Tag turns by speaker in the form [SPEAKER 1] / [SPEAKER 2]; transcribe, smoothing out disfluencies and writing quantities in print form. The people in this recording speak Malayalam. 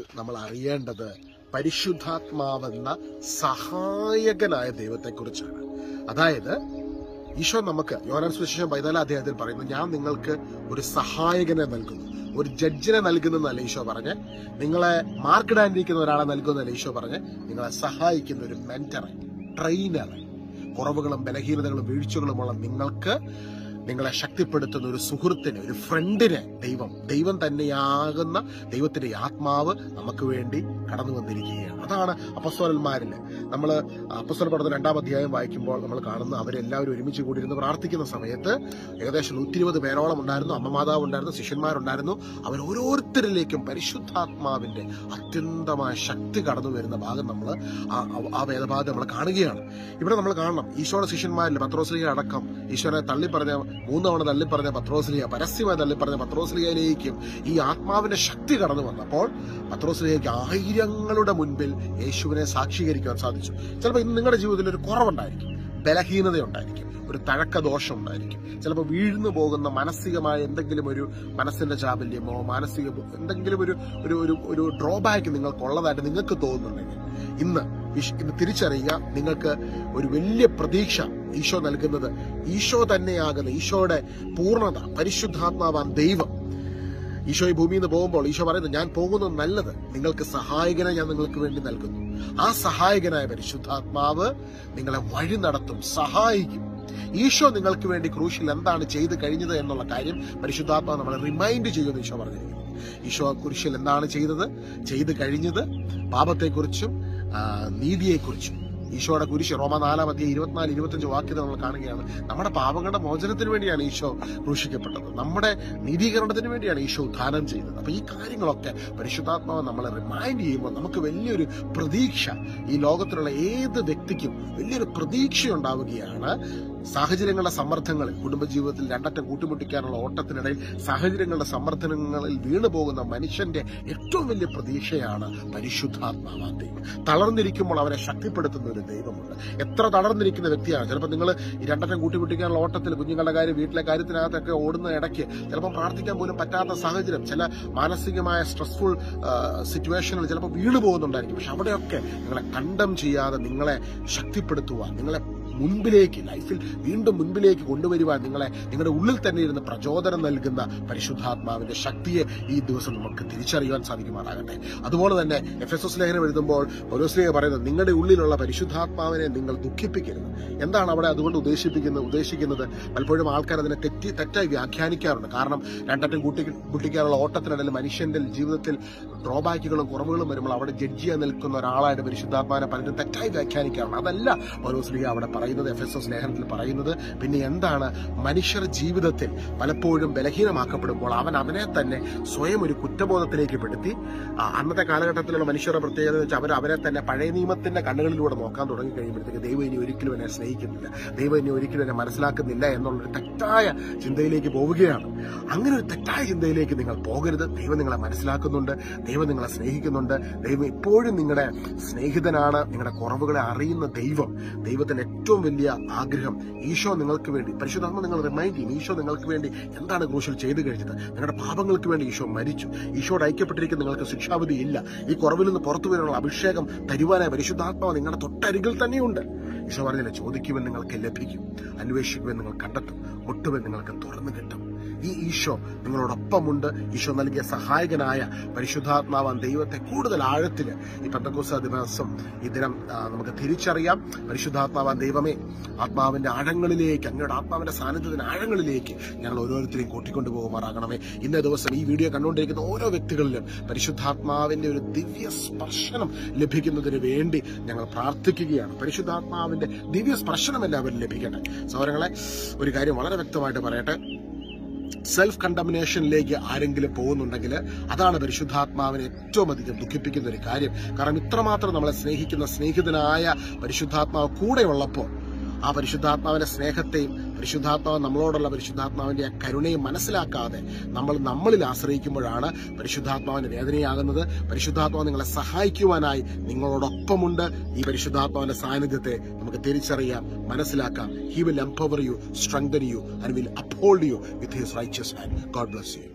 [SPEAKER 1] നമ്മൾ അറിയേണ്ടത് പരിശുദ്ധാത്മാവെന്ന സഹായകനായ ദൈവത്തെക്കുറിച്ചാണ്. അതായത് ഈശോ നമുക്ക് യോഹന്നാൻ സുവിശേഷം 14 അധ്യായത്തിൽ പറയുന്നു, ഞാൻ നിങ്ങൾക്ക് ഒരു സഹായകനെ നൽകുന്നു, ഒരു ജഡ്ജിനെ നൽകുന്നതല്ല ഈശോ പറഞ്ഞ്, നിങ്ങളെ മാർക്കിടാനിരിക്കുന്ന ഒരാളെ നൽകുന്നതല്ല ഈശോ പറഞ്ഞ്, നിങ്ങളെ സഹായിക്കുന്ന ഒരു മെന്ററെ, ട്രെയിനറെ, കുറവുകളും ബലഹീനതകളും വീഴ്ചകളുമുള്ള നിങ്ങൾക്ക് നിങ്ങളെ ശക്തിപ്പെടുത്തുന്ന ഒരു സുഹൃത്തിനെ, ഒരു ഫ്രണ്ടിനെ ദൈവം തന്നെയാകുന്ന ദൈവത്തിന്റെ ആത്മാവ് നമുക്ക് വേണ്ടി കടന്നു വന്നിരിക്കുകയാണ്. അതാണ് അപ്പസ്തോലന്മാരിൽ നമ്മൾ അപ്പസ്തോല പഠനം 2-ാം അധ്യായം വായിക്കുമ്പോൾ നമ്മൾ കാണുന്ന അവരെല്ലാവരും ഒരുമിച്ച് കൂടിയിരുന്ന് പ്രാർത്ഥിക്കുന്ന സമയത്ത് ഏകദേശം 120 പേരോളം ഉണ്ടായിരുന്നു. അമ്മമാതാവ് ഉണ്ടായിരുന്നു, ശിഷ്യന്മാരുണ്ടായിരുന്നു. അവർ ഓരോരുത്തരിലേക്കും പരിശുദ്ധാത്മാവിന്റെ അത്യന്തമായ ശക്തി കടന്നു വരുന്ന ഭാഗം നമ്മൾ ആ വേദഭാഗം നമ്മൾ കാണുകയാണ്. ഇവിടെ നമ്മൾ കാണണം, ഈശോയുടെ ശിഷ്യന്മാരിൽ പത്രോസ്ലീഹ അടക്കം ഈശോനെ തള്ളിപ്പറഞ്ഞ 3 തവണ തള്ളിപ്പറഞ്ഞ പത്രോസ്ലീഹ, പരസ്യമായി തള്ളിപ്പറഞ്ഞ പത്രോസ്ലീഹയിലേക്കും ഈ ആത്മാവിന്റെ ശക്തി കടന്നു വന്നപ്പോൾ പത്രോസ്ലീഹയ്ക്ക് ആയിരങ്ങളുടെ മുൻപിൽ യേശുവിനെ സാക്ഷീകരിക്കാൻ സാധിച്ചു. ചിലപ്പോൾ ഇന്ന് നിങ്ങളുടെ ജീവിതത്തിൽ ഒരു കുറവുണ്ടായിരിക്കും, ബലഹീനതയുണ്ടായിരിക്കും, ഒരു തഴക്കദോഷം ഉണ്ടായിരിക്കും, ചിലപ്പോൾ വീഴ്ന്നു പോകുന്ന മാനസികമായ എന്തെങ്കിലും ഒരു മനസ്സിന്റെ ചാബല്യമോ മാനസിക എന്തെങ്കിലും ഒരു ഡ്രോബാക്ക് നിങ്ങൾക്കുള്ളതായിട്ട് നിങ്ങൾക്ക് തോന്നുന്നുണ്ടെങ്കിൽ ഇന്ന് തിരിച്ചറിയുക, നിങ്ങൾക്ക് ഒരു വലിയ പ്രതീക്ഷ ഈശോ നൽകുന്നത് ഈശോ തന്നെയാകുന്ന ഈശോയുടെ പൂർണ്ണത, പരിശുദ്ധാത്മാവാൻ ദൈവം. ഈശോ ഈ ഭൂമിയിൽ നിന്ന് പോകുമ്പോൾ ഈശോ പറയുന്നത്, ഞാൻ പോകുന്നത് നല്ലത്, നിങ്ങൾക്ക് സഹായകനെ ഞാൻ നിങ്ങൾക്ക് വേണ്ടി നൽകുന്നു. ആ സഹായകനായ പരിശുദ്ധാത്മാവ് നിങ്ങളെ വഴി നടത്തും, സഹായിക്കും. ഈശോ നിങ്ങൾക്ക് വേണ്ടി ക്രൂശിൽ എന്താണ് ചെയ്ത് കഴിഞ്ഞത് എന്നുള്ള കാര്യം പരിശുദ്ധാത്മാവ് നമ്മളെ റിമൈൻഡ് ചെയ്യുമെന്ന് ഈശോ പറഞ്ഞിരിക്കുന്നു. ഈശോ കുരിശിൽ എന്താണ് ചെയ്ത് കഴിഞ്ഞത്, പാപത്തെക്കുറിച്ചും നീതിയെക്കുറിച്ചും. ഈശോയുടെ കുരിശ് റോമ 4-ാം അധ്യായം 24-25 വാക്യത്തിൽ നമ്മൾ കാണുകയാണ്. നമ്മുടെ പാപങ്ങളുടെ മോചനത്തിന് വേണ്ടിയാണ് ഈശോ ക്രൂശിക്കപ്പെട്ടത്, നമ്മുടെ നീതീകരണത്തിന് വേണ്ടിയാണ് ഈശോ ഉദ്ധാനം ചെയ്തത്. അപ്പൊ ഈ കാര്യങ്ങളൊക്കെ പരിശുദ്ധാത്മാവ് നമ്മളെ റിമൈൻഡ് ചെയ്യുമ്പോൾ നമുക്ക് വലിയൊരു പ്രതീക്ഷ, ഈ ലോകത്തിലുള്ള ഏത് വ്യക്തിക്കും വലിയൊരു പ്രതീക്ഷ ഉണ്ടാവുകയാണ്. സാഹചര്യങ്ങളുടെ സമ്മർദ്ദങ്ങളിൽ, കുടുംബജീവിതത്തിൽ രണ്ടറ്റം കൂട്ടിമുട്ടിക്കാനുള്ള ഓട്ടത്തിനിടയിൽ സാഹചര്യങ്ങളുടെ സമ്മർദ്ദങ്ങളിൽ വീണു പോകുന്ന മനുഷ്യന്റെ ഏറ്റവും വലിയ പ്രതീക്ഷയാണ് പരിശുദ്ധാത്മാവാൻ ദൈവം. തളർന്നിരിക്കുമ്പോൾ അവരെ ശക്തിപ്പെടുത്തുന്ന ഒരു ദൈവമുണ്ട്. എത്ര തളർന്നിരിക്കുന്ന വ്യക്തിയാണ്, ചിലപ്പോൾ നിങ്ങൾ ഈ രണ്ടറ്റം കൂട്ടിമുട്ടിക്കാനുള്ള ഓട്ടത്തിൽ കുഞ്ഞുങ്ങളുടെ കാര്യം, വീട്ടിലെ കാര്യത്തിനകത്തൊക്കെ ഓടുന്ന ഇടയ്ക്ക് ചിലപ്പോൾ പ്രാർത്ഥിക്കാൻ പോലും പറ്റാത്ത സാഹചര്യം, ചില മാനസികമായ സ്ട്രെസ്ഫുൾ സിറ്റുവേഷനിൽ ചിലപ്പോൾ വീണു പോകുന്നുണ്ടായിരിക്കും. പക്ഷെ അവിടെയൊക്കെ നിങ്ങളെ കണ്ടം ചെയ്യാതെ നിങ്ങളെ ശക്തിപ്പെടുത്തുവാൻ, നിങ്ങളെ മുൻപിലേക്ക്, ലൈഫിൽ വീണ്ടും മുൻപിലേക്ക് കൊണ്ടുവരുവാൻ നിങ്ങളുടെ ഉള്ളിൽ തന്നെ ഇരുന്ന് പ്രചോദനം നൽകുന്ന പരിശുദ്ധാത്മാവിന്റെ ശക്തിയെ ഈ ദിവസം നമുക്ക് തിരിച്ചറിയുവാൻ സാധിക്കുമാറാകട്ടെ. അതുപോലെ തന്നെ എഫെസോസ് ലേഖനം എഴുതുമ്പോൾ പൗലോസ് പറയുന്നത്, നിങ്ങളുടെ ഉള്ളിലുള്ള പരിശുദ്ധാത്മാവിനെ നിങ്ങൾ ദുഃഖിപ്പിക്കരുത്. എന്താണ് അവിടെ അതുകൊണ്ട് ഉദ്ദേശിക്കുന്നത്? പലപ്പോഴും ആൾക്കാർ അതിനെ തെറ്റായി വ്യാഖ്യാനിക്കാറുണ്ട്. കാരണം രണ്ടറ്റം കൂട്ടിക്കാനുള്ള ഓട്ടത്തിനിടയിൽ മനുഷ്യന്റെ ജീവിതത്തിൽ ഡ്രോബാക്കുകളും കുറവുകളും വരുമ്പോൾ അവിടെ ജഡ്ജ് ചെയ്യാൻ നിൽക്കുന്ന ഒരാളായിട്ട് പരിശുദ്ധാത്മാവിനെ പലരും തെറ്റായി വ്യാഖ്യാനിക്കാറുണ്ട്. അതല്ല പൗലോസ് അവിടെ പറയുന്നത്, എഫെസോസ് ലേഖനത്തിൽ പറയുന്നത്. പിന്നെ എന്താണ്, മനുഷ്യർ ജീവിതത്തിൽ പലപ്പോഴും ബലഹീനമാക്കപ്പെടുമ്പോൾ അവനെ തന്നെ സ്വയം ഒരു കുറ്റബോധത്തിലേക്ക് പെടുത്തി, അന്നത്തെ കാലഘട്ടത്തിലുള്ള മനുഷ്യരുടെ പ്രത്യേകത എന്ന് വെച്ചാൽ അവരെ തന്നെ പഴയ നിയമത്തിന്റെ കണ്ണുകളിലൂടെ നോക്കാൻ തുടങ്ങി കഴിയുമ്പോഴത്തേക്ക് ദൈവം ഇനി ഒരിക്കലും എന്നെ സ്നേഹിക്കുന്നില്ല, ദൈവം ഇനി ഒരിക്കലും എന്നെ മനസ്സിലാക്കുന്നില്ല എന്നുള്ളൊരു തെറ്റായ ചിന്തയിലേക്ക് പോവുകയാണ്. അങ്ങനെ ഒരു തെറ്റായ ചിന്തയിലേക്ക് നിങ്ങൾ പോകരുത്. ദൈവം നിങ്ങളെ മനസ്സിലാക്കുന്നുണ്ട്, ദൈവം നിങ്ങളെ സ്നേഹിക്കുന്നുണ്ട്, ദൈവം ഇപ്പോഴും നിങ്ങളുടെ സ്നേഹിതനാണ്. നിങ്ങളുടെ കുറവുകളെ അറിയുന്ന ദൈവത്തിന്റെ ഏറ്റവും വലിയ ആഗ്രഹം ഈശോ നിങ്ങൾക്ക് വേണ്ടി, പരിശുദ്ധാത്മ നിങ്ങൾ റിമൈൻഡ് ചെയ്യും, ഈശോ നിങ്ങൾക്ക് വേണ്ടി എന്താണ് ക്രൂശിൽ ചെയ്തു കഴിഞ്ഞത്. നിങ്ങളുടെ പാപങ്ങൾക്ക് വേണ്ടി ഈശോ മരിച്ചു. ഈശോയുടെ ഐക്യപ്പെട്ടിരിക്കുന്ന നിങ്ങൾക്ക് ശിക്ഷാവിധി ഇല്ല. ഈ കുറവിൽ നിന്ന് പുറത്തു വരാനുള്ള അഭിഷേകം തരുവാനായ പരിശുദ്ധാത്മാവ് നിങ്ങളുടെ തൊട്ടരികിൽ തന്നെയുണ്ട്. ഈശോ പറഞ്ഞില്ല, ചോദിക്കുവാൻ നിങ്ങൾക്ക് ലഭിക്കും, അന്വേഷിക്കുവാൻ നിങ്ങൾ കണ്ടെത്തും, മുട്ടുവാൻ നിങ്ങൾക്ക് തുറന്നു കിട്ടും. ഈ ഈശോ നിങ്ങളോടൊപ്പമുണ്ട്. ഈശോ നൽകിയ സഹായകനായ പരിശുദ്ധാത്മാവാൻ ദൈവത്തെ കൂടുതൽ ആഴത്തില് ഈ പെന്തക്കോസ്ത് ദിവസം ഈ ദിനം നമുക്ക് തിരിച്ചറിയാം. പരിശുദ്ധാത്മാവാൻ ദൈവമേ, ആത്മാവിന്റെ ആഴങ്ങളിലേക്ക്, അങ്ങയുടെ ആത്മാവിന്റെ സാന്നിധ്യത്തിന്റെ ആഴങ്ങളിലേക്ക് ഞങ്ങൾ ഓരോരുത്തരെയും കൂട്ടിക്കൊണ്ടു പോകുമാറാകണമേ. ഇന്നേ ദിവസം ഈ വീഡിയോ കണ്ടുകൊണ്ടിരിക്കുന്ന ഓരോ വ്യക്തികളിലും പരിശുദ്ധാത്മാവിന്റെ ഒരു ദിവ്യ സ്പർശനം ലഭിക്കുന്നതിന് വേണ്ടി ഞങ്ങൾ പ്രാർത്ഥിക്കുകയാണ്. പരിശുദ്ധാത്മാവിന്റെ ദിവ്യ സ്പർശനം എല്ലാവരും ലഭിക്കട്ടെ. സഹോദരങ്ങളെ, ഒരു കാര്യം വളരെ വ്യക്തമായിട്ട് പറയട്ടെ, സെൽഫ് കണ്ടമിനേഷനിലേക്ക് ആരെങ്കിലും പോകുന്നുണ്ടെങ്കിൽ അതാണ് പരിശുദ്ധാത്മാവിനെ ഏറ്റവും അധികം ദുഃഖിപ്പിക്കുന്ന ഒരു കാര്യം. കാരണം ഇത്രമാത്രം നമ്മളെ സ്നേഹിക്കുന്ന സ്നേഹിതനായ പരിശുദ്ധാത്മാവ് കൂടെയുള്ളപ്പോൾ ആ പരിശുദ്ധാത്മാവിന്റെ സ്നേഹത്തെയും പരിശുദ്ധാത്മാവ് നമ്മളോടുള്ള പരിശുദ്ധാത്മാവിന്റെ ആ കരുണയും മനസ്സിലാക്കാതെ നമ്മളിൽ ആശ്രയിക്കുമ്പോഴാണ് പരിശുദ്ധാത്മാവിന് വേദനയാകുന്നത്. പരിശുദ്ധാത്മാവ് നിങ്ങളെ സഹായിക്കുവാനായി നിങ്ങളോടൊപ്പമുണ്ട്. ഈ പരിശുദ്ധാത്മാവിന്റെ സാന്നിധ്യത്തെ നമുക്ക് തിരിച്ചറിയാം, മനസ്സിലാക്കാം. He will empower you, strengthen you and will uphold you with his righteous hand. God bless you.